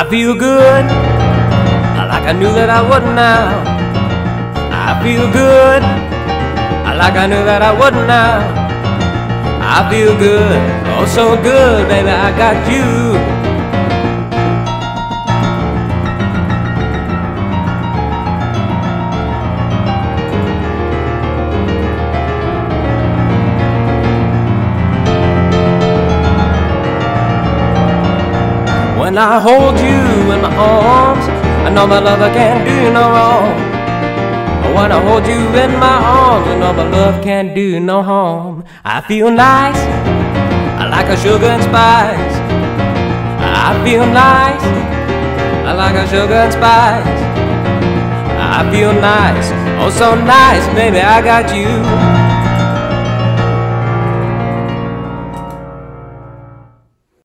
feel good, like I knew that I would now. I feel good, like I knew that I would now. I feel good, oh so good, baby, I got you. When I hold you in my arms, I know my lover can't do you no wrong. When I hold you in my arms, I know my love can't do you no harm. I feel nice, like a sugar and spice. I feel nice, like a sugar and spice. I feel nice, oh so nice, baby, I got you.